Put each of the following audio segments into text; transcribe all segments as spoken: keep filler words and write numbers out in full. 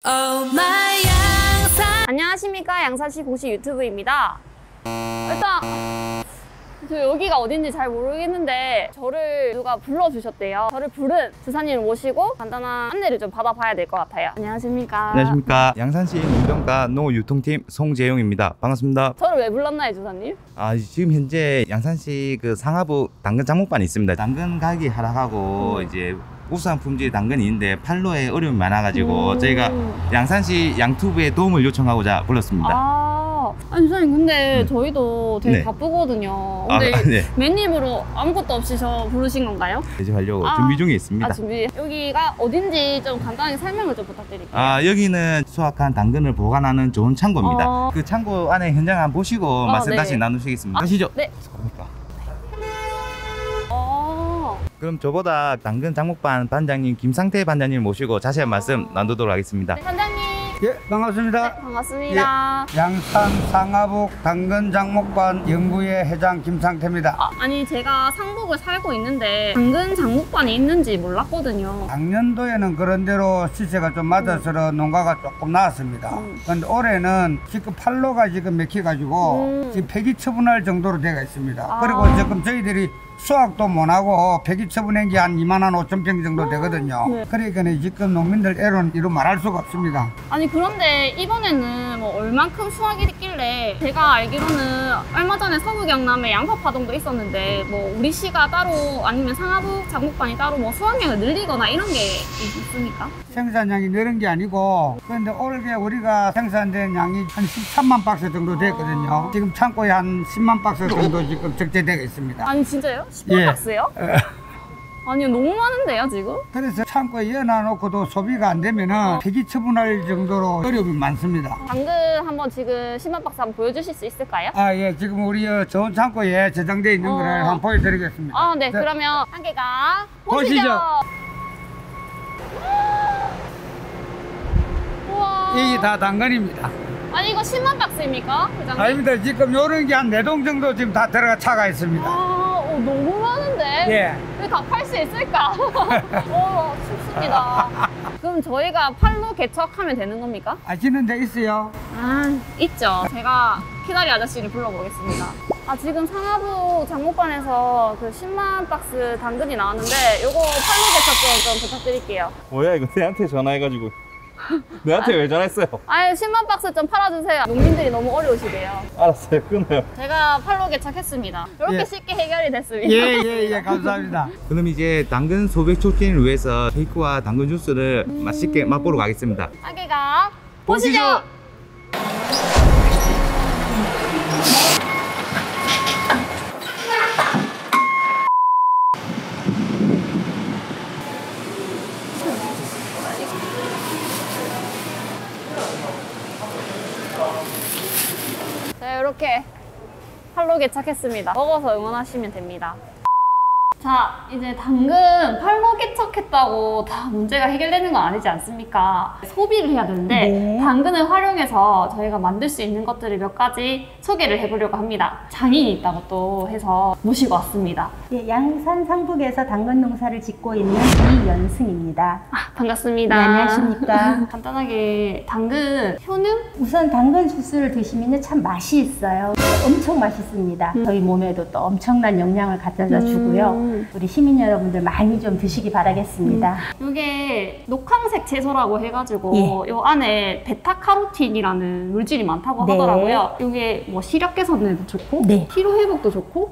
Oh my 양산. 안녕하십니까, 양산시 공식 유튜브입니다. 일단 저 여기가 어딘지 잘 모르겠는데 저를 누가 불러주셨대요. 저를 부른 주사님을 모시고 간단한 안내를 좀 받아봐야 될 것 같아요. 안녕하십니까. 안녕하십니까. 양산시 농정과 농어유통팀 송재용입니다. 반갑습니다. 저를 왜 불렀나요, 주사님? 아, 지금 현재 양산시 그 상하부 당근 작목반이 있습니다. 당근 가격이 하락하고 음. 이제 우수한 품질 당근이 있는데 판로에 어려움이 많아가지고 음. 저희가 양산시 양투부에 도움을 요청하고자 불렀습니다. 아, 아니 주사님 근데 음. 저희도 되게 네. 바쁘거든요. 근데 아, 네. 맨입으로 아무것도 없이 저 부르신 건가요? 대접하려고 아, 준비 중에 있습니다. 아, 준비. 여기가 어딘지 좀 간단하게 설명을 좀 부탁드릴게요. 아, 여기는 수확한 당근을 보관하는 좋은 창고입니다. 어... 그 창고 안에 현장 한번 보시고 어, 말씀 네. 다시 나누시겠습니다. 아, 가시죠. 네. 그럼 저보다 당근 장목반 반장님 김상태 반장님 모시고 자세한 말씀 나누도록 하겠습니다. 네, 반장님. 예, 반갑습니다. 네, 반갑습니다. 예, 양산 상하북 당근 장목반 연구회 회장 김상태입니다. 아, 아니 제가 상북을 살고 있는데 당근 장목반이 있는지 몰랐거든요. 작년도에는 그런 대로 시세가 좀 맞아서 음. 농가가 조금 나왔습니다. 음. 그런데 올해는 지금 판로가 지금 맥혀가지고 음. 지금 폐기 처분할 정도로 되어 있습니다. 아. 그리고 지금 저희들이 수확도 못하고 폐기 처분한 게 한 이만 오천 평 정도 되거든요. 네. 그러니까 지금 농민들 애로는 이루 말할 수가 없습니다. 아니 그런데 이번에는 뭐 얼만큼 수확이 있길래 제가 알기로는 얼마 전에 서부 경남에 양파 파동도 있었는데 뭐 우리 시가 따로 아니면 상하북 장목반이 따로 뭐 수확량을 늘리거나 이런 게 있습니까? 생산량이 늘은 게 아니고 그런데 올해 우리가 생산된 양이 한 십삼만 박스 정도 됐거든요. 아... 지금 창고에 한 십만 박스 정도 지금 적재되어 있습니다. 아니 진짜요? 십만 박스요? 예. 아니 너무 많은데요 지금? 그래서 창고에 여놔놓고도 소비가 안 되면은 폐기 처분할 정도로 어려움이 많습니다. 당근 한번 지금 십만 박스 한번 보여주실 수 있을까요? 아, 예, 지금 우리 좋은 창고에 저장되어 있는 어... 거를 한번 보여드리겠습니다. 아, 네, 네. 그러면 한 개가 보시죠. 보시죠. 우와. 이게 다 당근입니다. 아니 이거 십만 박스입니까, 회장님? 아닙니다. 지금 요런 게 한 네 동 정도 지금 다 들어가 차가 있습니다. 아, 오, 너무 많은데? 예. 왜 다 팔 수 있을까? 오, 춥습니다. 그럼 저희가 팔로 개척하면 되는 겁니까? 아시는 데 있어요? 아, 있죠. 제가 키다리 아저씨를 불러보겠습니다. 아, 지금 상하부 장목반에서 그 십만 박스 당근이 나왔는데 요거 팔로 개척 좀 부탁드릴게요. 뭐야 이거 내한테 전화해가지고 내한테 왜 전화했어요? 아니 십만 박스 좀 팔아주세요. 농민들이 너무 어려우시대요. 알았어요, 끊어요. 제가 팔로 개척했습니다. 이렇게 예. 쉽게 해결이 됐습니다. 예예예 예, 예, 감사합니다. 그럼 이제 당근 소백 촉진을 위해서 케이크와 당근 주스를 음... 맛있게 맛보러 가겠습니다. 한 개가 보시죠. 보시죠. 자, 이렇게 팔로 개척했습니다. 먹어서 응원하시면 됩니다. 자, 이제 당근 팔로 개척했다고 다 문제가 해결되는 건 아니지 않습니까? 소비를 해야 되는데 네. 당근을 활용해서 저희가 만들 수 있는 것들을 몇 가지 소개를 해보려고 합니다. 장인이 있다고 또 해서 모시고 왔습니다. 네, 양산 상북에서 당근 농사를 짓고 있는 이연승입니다. 아, 반갑습니다. 네, 안녕하십니까. 간단하게 당근 효능? 우선 당근 주스를 드시면 참 맛이 있어요. 엄청 맛있습니다. 음. 저희 몸에도 또 엄청난 영양을 갖다 주고요. 음. 우리 시민 여러분들 많이 좀 드시기 바라겠습니다. 음. 이게 녹황색 채소라고 해가지고 예. 요 안에 베타카로틴이라는 물질이 많다고 네. 하더라고요. 이게 뭐 시력 개선에도 좋고 네. 피로 회복도 좋고.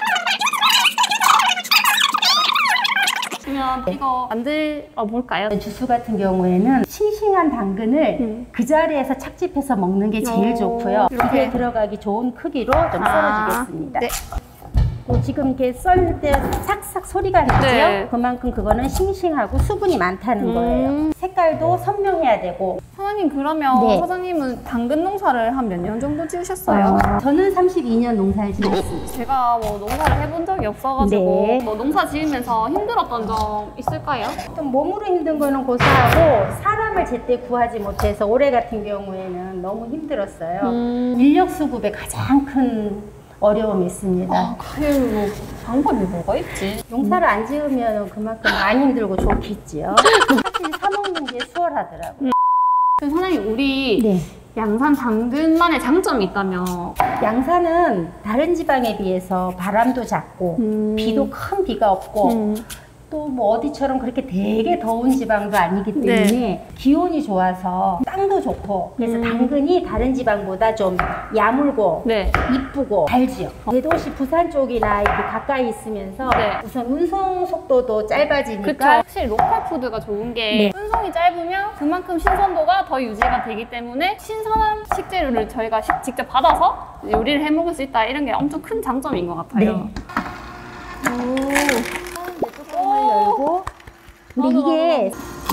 그러면 네. 이거 만들어 볼까요? 주스 같은 경우에는 싱싱한 당근을 음. 그 자리에서 착즙해서 먹는 게 제일 좋고요. 이렇게 들어가기 좋은 크기로 좀 아. 썰어주겠습니다. 네. 뭐 지금 이렇게 썰 때 삭삭 소리가 나죠? 네. 그만큼 그거는 싱싱하고 수분이 많다는 음. 거예요. 색깔도 선명해야 되고. 사장님 그러면 네. 사장님은 당근 농사를 한 몇 년 정도 지으셨어요? 어, 저는 삼십이 년 농사를 지었습니다. 제가 뭐 농사를 해본 적이 없어가지고 네. 뭐 농사 지으면서 힘들었던 점 있을까요? 좀 몸으로 힘든 거는 고사하고 사람을 제때 구하지 못해서 올해 같은 경우에는 너무 힘들었어요. 음. 인력 수급에 가장 큰 어려움이 있습니다. 아, 그게 뭐 방법이 뭐가 있지? 농사를 안 지으면 그만큼 안 힘들고 좋겠지요. 사실 사 먹는 게 수월하더라고요. 그럼 사장님 우리 네. 양산 당근만의 장점이 있다면 양산은 다른 지방에 비해서 바람도 작고 음. 비도 큰 비가 없고 음. 또 뭐 어디처럼 그렇게 되게 더운 지방도 아니기 때문에 네. 기온이 좋아서 땅도 좋고 그래서 음. 당근이 다른 지방보다 좀 야물고 네. 이쁘고 달지요. 대도시 부산 쪽이나 이렇게 가까이 있으면서 네. 우선 운송 속도도 짧아지니까 그쵸. 확실히 로컬 푸드가 좋은 게 네. 운송이 짧으면 그만큼 신선도가 더 유지가 되기 때문에 신선한 식재료를 저희가 시- 직접 받아서 요리를 해 먹을 수 있다 이런 게 엄청 큰 장점인 것 같아요. 오. 뚜껑을 열고 근데 맞아, 이게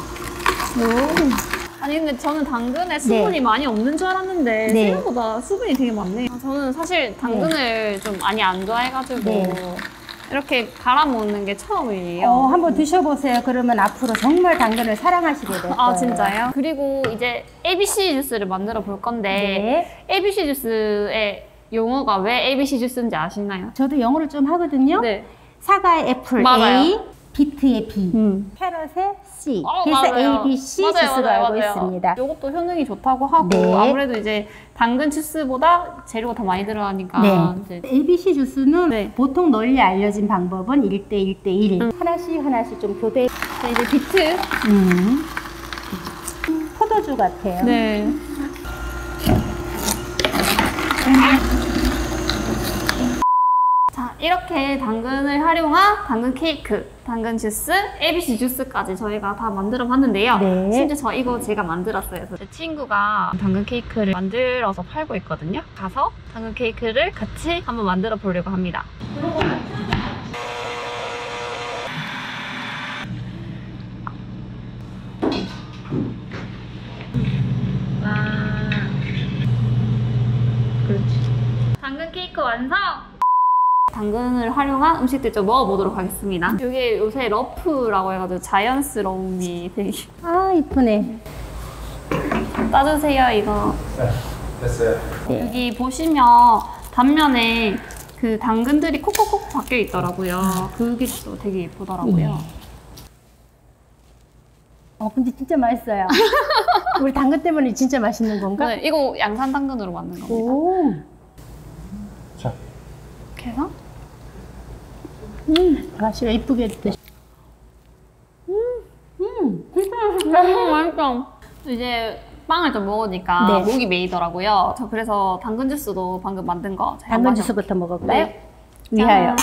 아니 근데 저는 당근에 수분이 네. 많이 없는 줄 알았는데 네. 생각보다 수분이 되게 많네요. 아, 저는 사실 당근을 좀 많이 안 좋아해가지고 네. 이렇게 갈아 먹는 게 처음이에요. 어, 한번 드셔보세요. 그러면 앞으로 정말 당근을 사랑하시게 될 거예요. 아 진짜요? 그리고 이제 에이비씨 주스를 만들어 볼 건데 네. 에이비씨 주스의 용어가 왜 에이비씨 주스인지 아시나요? 저도 영어를 좀 하거든요. 네. 사과의 애플 맞아요. A, 비트의 B, 음. 패럿의 C. 어, 그래서 맞아요. A, B, C 맞아요, 주스로 맞아요, 알고 맞아요. 있습니다. 이것도 효능이 좋다고 하고 네. 아무래도 이제 당근 주스보다 재료가 더 많이 들어가니까 네. 이제 A, B, C 주스는 네. 보통 널리 알려진 방법은 일 대 일 대 일. 음. 하나씩 하나씩 좀 교대. 자, 이제 비트 음. 포도주 같아요. 네. 자, 이렇게 당근을 활용한 당근 케이크, 당근 주스, 에이비씨 주스까지 저희가 다 만들어 봤는데요. 네. 심지어 저 이거 제가 만들었어요. 제 친구가 당근 케이크를 만들어서 팔고 있거든요. 가서 당근 케이크를 같이 한번 만들어 보려고 합니다. 와. 그렇지. 당근 케이크 완성! 당근을 활용한 음식들 좀 먹어보도록 하겠습니다. 이게 요새 러프라고 해가지고 자연스러움이 되게 아, 이쁘네. 따주세요 이거. 됐어요. 여기 보시면 단면에 그 당근들이 콕콕콕 박혀 있더라고요. 그게 또 되게 예쁘더라고요. 어, 근데 진짜 맛있어요. 우리 당근 때문에 진짜 맛있는 건가? 네, 이거 양산 당근으로 만든 겁니다. 오. 자. 이렇게 해서 음, 맛이가 이쁘게 드시. 음, 음, 진짜 너무 맛있어. 이제 빵을 좀 먹으니까 네. 목이 메이더라고요. 저 그래서 당근 주스도 방금 만든 거 제가 당근 마셔볼게요. 주스부터 먹을까요? 네. 위하여.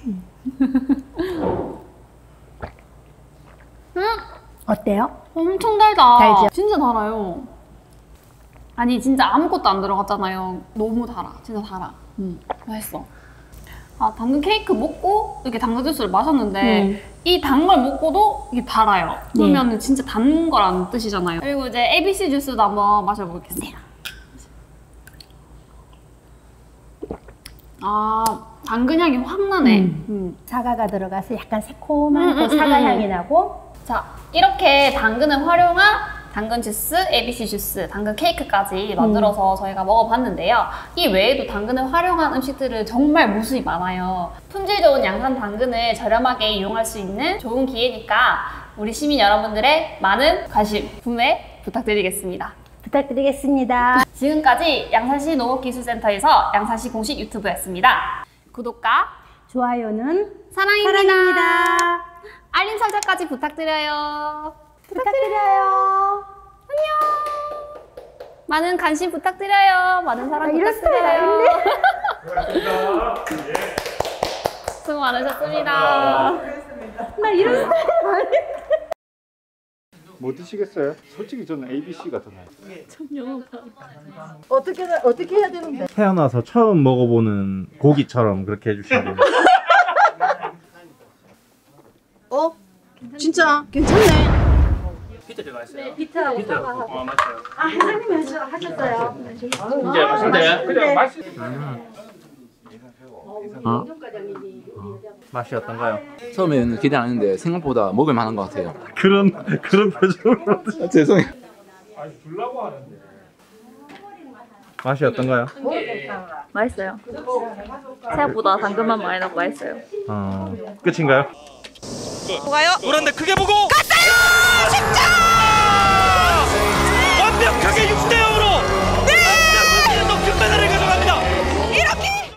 음, 어때요? 엄청 달다. 달죠? 진짜 달아요. 아니 진짜 아무것도 안 들어갔잖아요. 너무 달아. 진짜 달아. 음, 맛있어. 아 당근 케이크 먹고 이렇게 당근 주스를 마셨는데 음. 이 단 걸 먹고도 이게 달아요. 네. 그러면 진짜 단 거라는 뜻이잖아요. 그리고 이제 에이비씨 주스도 한번 마셔보겠습니다. 아 당근 향이 확 나네. 음. 음. 사과가 들어가서 약간 새콤한 음, 그 음, 사과 음, 음. 향이 나고. 자, 이렇게 당근을 활용한 당근 주스, 에이비씨 주스, 당근 케이크까지 만들어서 저희가 먹어봤는데요. 이 외에도 당근을 활용한 음식들은 정말 무수히 많아요. 품질 좋은 양산 당근을 저렴하게 이용할 수 있는 좋은 기회니까 우리 시민 여러분들의 많은 관심, 구매 부탁드리겠습니다. 부탁드리겠습니다. 지금까지 양산시 농업기술센터에서 양산시 공식 유튜브였습니다. 구독과 좋아요는 사랑입니다. 사랑입니다. 알림 설정까지 부탁드려요. 부탁드려요. 안녕. 많은 관심 부탁드려요. 많은 사랑 아, 이런 부탁드려요. 고맙습니다. 수고 많으셨습니다. 나 이런 스타일 아니. 뭐 드시겠어요? 솔직히 저는 에이비씨가 더 나아요. 어떻게 어떻게 해야 되는데? 태어나서 처음 먹어보는 고기처럼 그렇게 해주시면 됩니다. 어? 진짜 괜찮네. 피자 들어가있어요? 비트하고 피자. 사과하고. 어, 맞아요. 아, 회장님이 하셔- 하셨어요. 이제 맛있는데? 그냥 맛있... 어? 맛이 어떤가요? 처음에는 기대 안 했는데 생각보다 먹을 만한 것 같아요. 그런 그런 표정으로 아, 죄송해요. 맛이 어떤가요? 맛있어요. 생각보다 당근만 많이 넣고 맛있어요. 어, 끝인가요? 그런데 크게 보고 갔어요! 십점!